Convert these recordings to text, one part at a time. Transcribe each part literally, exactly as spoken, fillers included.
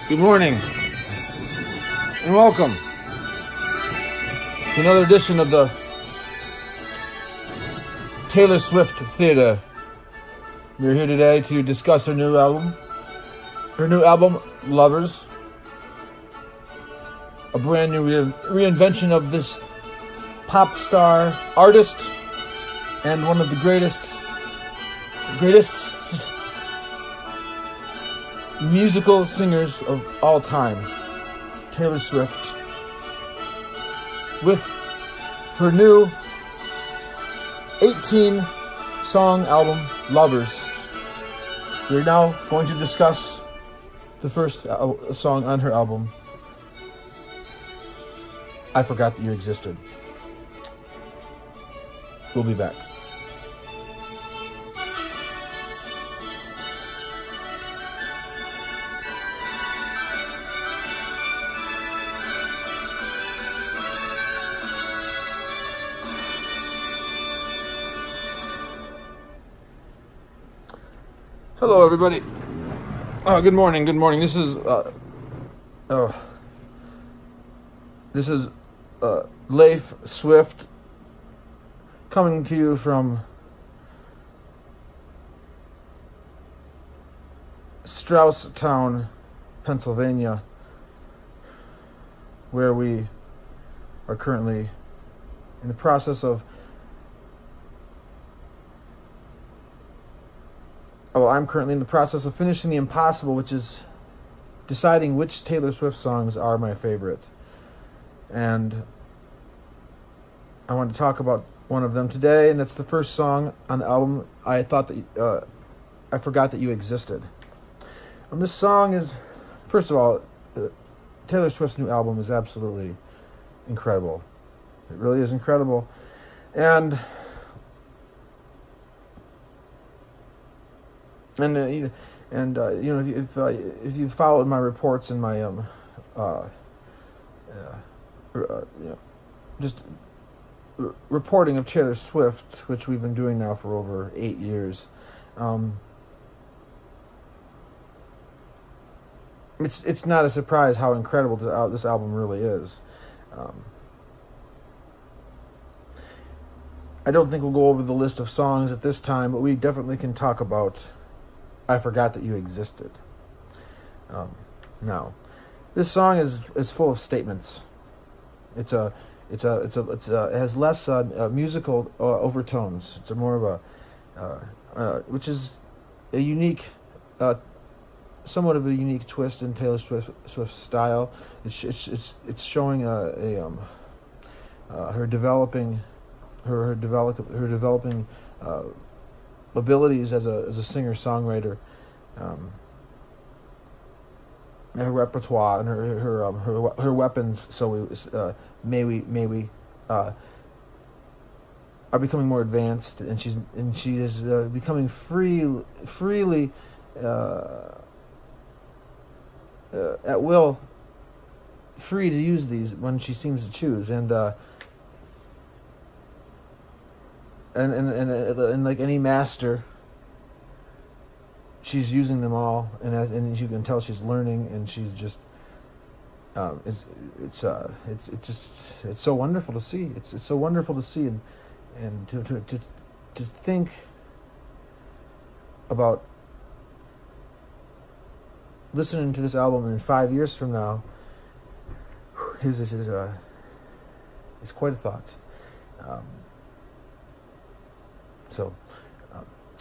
Good morning, and welcome to another edition of the Taylor Swift Theater. We're here today to discuss her new album, her new album, Lovers, a brand new re reinvention of this pop star artist and one of the greatest, greatest musical singers of all time, Taylor Swift, with her new eighteen song album, Lovers. We're now going to discuss the first song on her album, I Forgot That You Existed. We'll be back. Hello, everybody. Oh, good morning. Good morning. This is uh, uh this is uh, Leif Swift coming to you from Strausstown, Pennsylvania, where we are currently in the process of Well, I'm currently in the process of finishing the impossible, which is deciding which Taylor Swift songs are my favorite. And I want to talk about one of them today, and it's the first song on the album, I Thought That uh, I Forgot That You Existed. And this song is, first of all, uh, Taylor Swift's new album is absolutely incredible. It really is incredible. And And uh, and uh, you know, if uh, if you followed my reports and my um uh, uh, uh you know just r reporting of Taylor Swift, which we've been doing now for over eight years, um, it's it's not a surprise how incredible this, uh, this album really is. Um, I don't think we'll go over the list of songs at this time, but we definitely can talk about I Forgot That You Existed. Um, now, this song is is full of statements. It's a it's a it's a it's a, it has less uh, uh, musical uh, overtones. It's a more of a uh, uh, which is a unique, uh, somewhat of a unique twist in Taylor Swift Swift's style. It's it's it's, it's showing a, a um uh, her developing her her develop her developing. Uh, abilities as a as a singer songwriter, um, her repertoire and her her um, her her weapons. So we uh, may we may we uh, are becoming more advanced, and she's and she is uh, becoming free freely uh, uh, at will, free to use these when she seems to choose, and. Uh, And, and, and, and like any master, she's using them all, and and you can tell she's learning, and she's just, um, it's it's uh it's it's just it's so wonderful to see. It's it's so wonderful to see, and and to to to, to think about listening to this album in five years from now. Is is is uh is quite a thought. Um, So, um,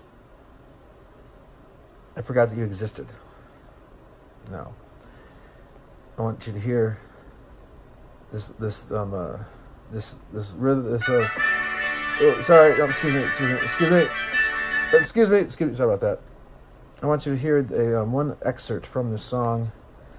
I Forgot That You Existed. Now, I want you to hear this, this, um, uh, this, this, this, uh, oh, sorry, no, excuse me, excuse me, excuse me, excuse me, excuse me, sorry about that. I want you to hear a, um, one excerpt from this song.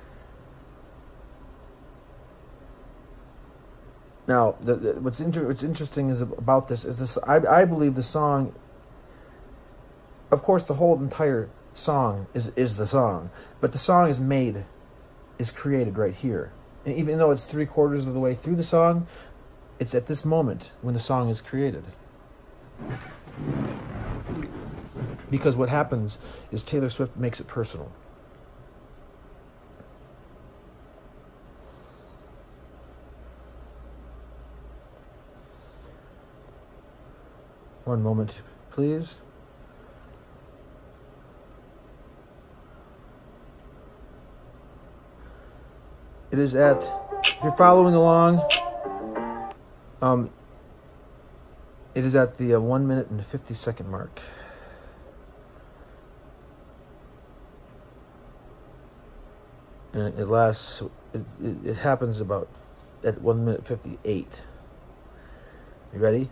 Now, the, the, what's, inter what's interesting is about this is this. I, I believe the song. Of course, the whole entire song is is the song, but the song is made, is created right here. And even though it's three quarters of the way through the song, it's at this moment when the song is created. Because what happens is Taylor Swift makes it personal. One moment, please. It is at, if you're following along, um, it is at the uh, one minute and fifty second mark. And it lasts, it, it, it happens about at one minute fifty-eight. You ready?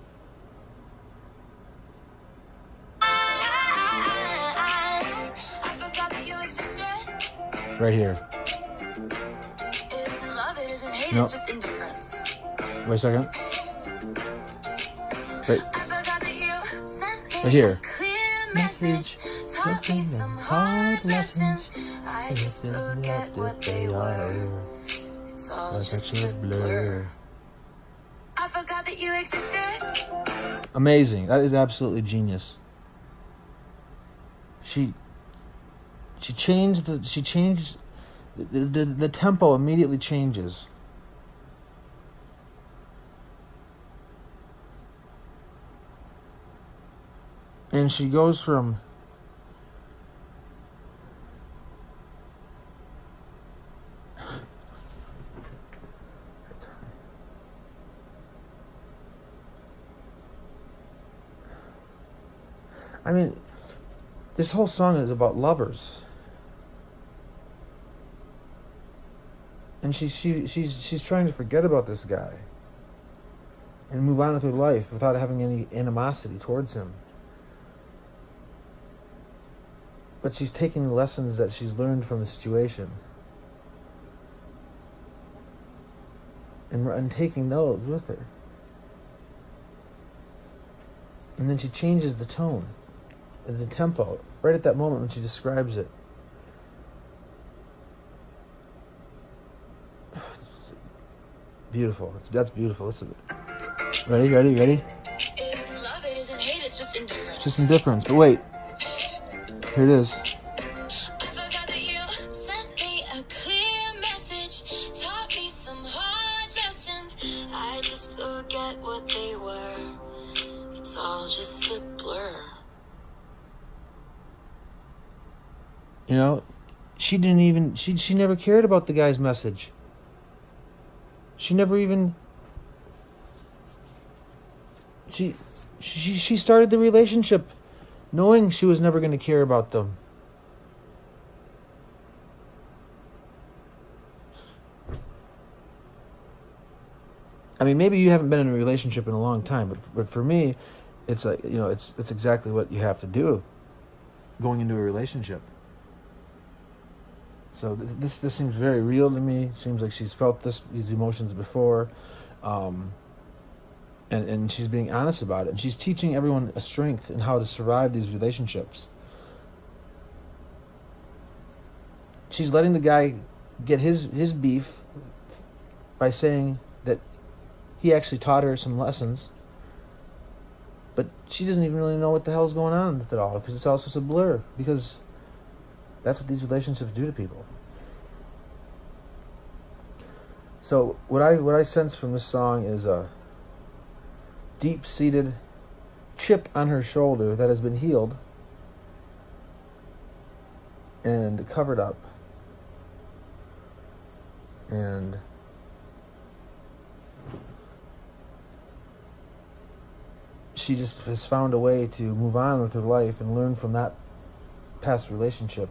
Right here. No. Wait a second. Wait. Right here. Message taught me some hard lessons. I just forget what they were. It's all just a blur. I forgot that you existed. Amazing. That is absolutely genius. She she changed the she changed the the, the tempo immediately changes. And she goes from I mean, this whole song is about lovers. And she, she, she's, she's trying to forget about this guy and move on with her life without having any animosity towards him. But she's taking the lessons that she's learned from the situation and, and taking those with her. And then she changes the tone and the tempo right at that moment when she describes it. Beautiful. It's, that's beautiful. Listen. Ready, ready, ready? It's love, it isn't hate, it's just indifference. Just indifference. But wait. Here it is. I forgot that you sent me a clear message, taught me some hard lessons. I just forget what they were. It's all just a blur. You know, she didn't even, she, she never cared about the guy's message. She never even, she, she, she started the relationship knowing she was never going to care about them. I mean, maybe you haven't been in a relationship in a long time, but, but for me, it's like, you know, it's, it's exactly what you have to do going into a relationship. So th this this seems very real to me. Seems like she's felt this these emotions before, um, and and she's being honest about it. And she's teaching everyone a strength in how to survive these relationships. She's letting the guy get his his beef by saying that he actually taught her some lessons, but she doesn't even really know what the hell's going on with it all because it's all just a blur. Because that's what these relationships do to people. So what I what I sense from this song is a deep-seated chip on her shoulder that has been healed and covered up, and she just has found a way to move on with her life and learn from that past relationship.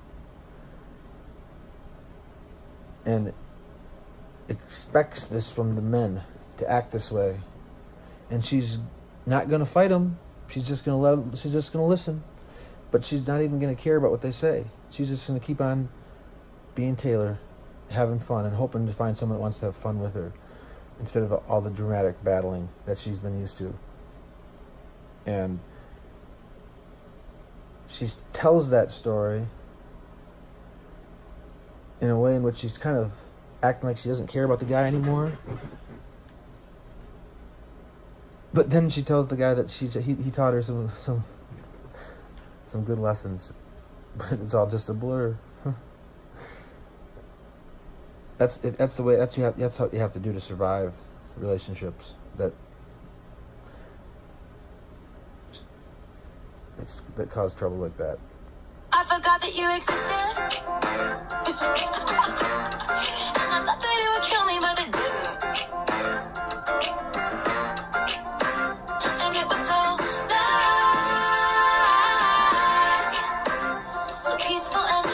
And expects this from the men to act this way, and she's not gonna fight them. She's just gonna let them, she's just gonna listen, but she's not even gonna care about what they say. She's just gonna keep on being Taylor, having fun, and hoping to find someone that wants to have fun with her instead of all the dramatic battling that she's been used to. And she tells that story in a way in which she's kind of acting like she doesn't care about the guy anymore. But then she tells the guy that she he, he taught her some some some good lessons, but it's all just a blur. That's that's the way that's you have, that's how you have to do to survive relationships that that's, that cause trouble like that. I forgot that you existed. And I thought that it would kill me, but it didn't. And it was so nice, so peaceful and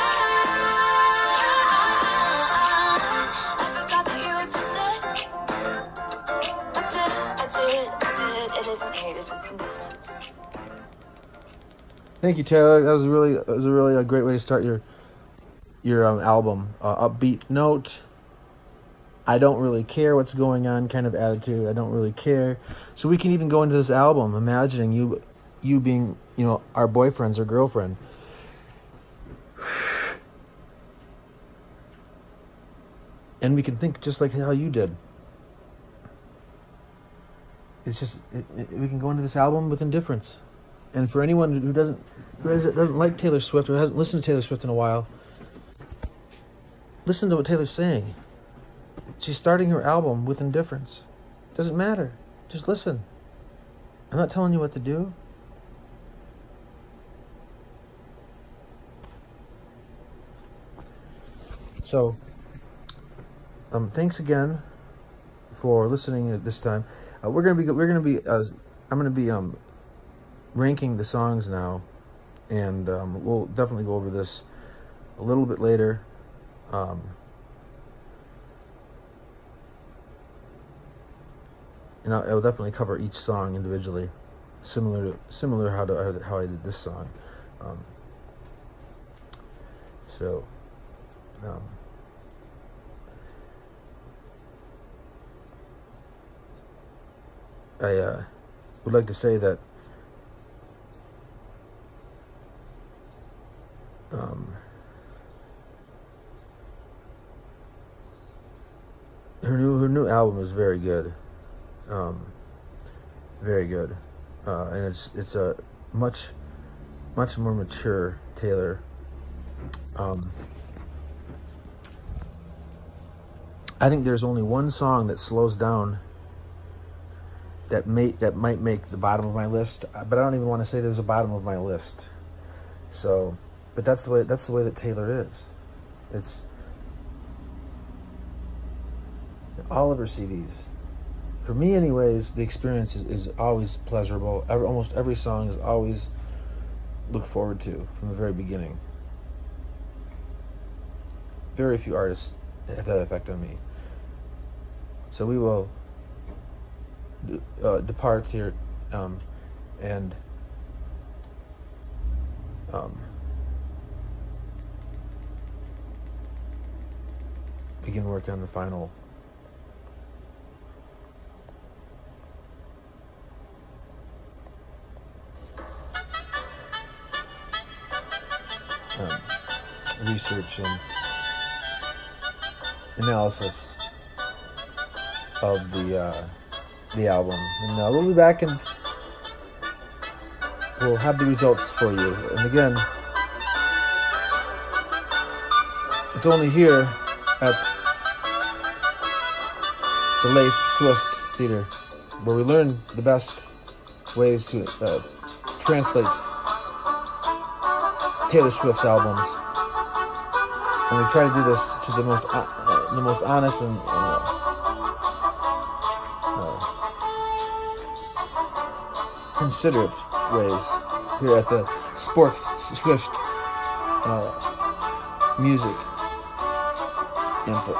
quiet. I forgot that you existed. I did, I did, I did. It isn't hate, it's just indifference. Thank you, Taylor. That was really, that was a really a great way to start your your um, album. Uh, upbeat note. I don't really care what's going on kind of attitude. I don't really care. So we can even go into this album imagining you, you being, you know, our boyfriends or girlfriend. And we can think just like how you did. It's just it, it, we can go into this album with indifference. And for anyone who doesn't who doesn't like Taylor Swift or hasn't listened to Taylor Swift in a while, listen to what Taylor's saying. She's starting her album with indifference. Doesn't matter. Just listen. I'm not telling you what to do. So, um, thanks again for listening at this time. Uh, we're gonna be we're gonna be uh, I'm gonna be um. ranking the songs now, and um, we'll definitely go over this a little bit later. Um, and I'll, I'll definitely cover each song individually, similar to, similar how to how I did this song. Um, so, um, I uh, would like to say that. Um, her new her new album is very good, um, very good, uh, and it's it's a much much more mature Taylor. Um, I think there's only one song that slows down that may that might make the bottom of my list, but I don't even want to say there's a bottom of my list. So. But that's the way that's the way that Taylor is. It's all of her C Ds. For me, anyways, the experience is, is always pleasurable. Every, almost every song is always looked forward to from the very beginning. Very few artists have that effect on me. So we will uh, depart here um, and. Um, begin work on the final um, research and analysis of the uh, the album, and uh, we'll be back and we'll have the results for you. And again, it's only here at the Leif Swift Theater where we learn the best ways to uh, translate Taylor Swift's albums, and we try to do this to the most uh, uh, the most honest and uh, uh, considerate ways here at the Spork Swift uh, Music Input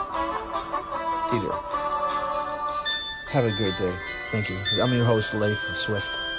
Theater. Have a great day. Thank you. I'm your host, Leif Swift.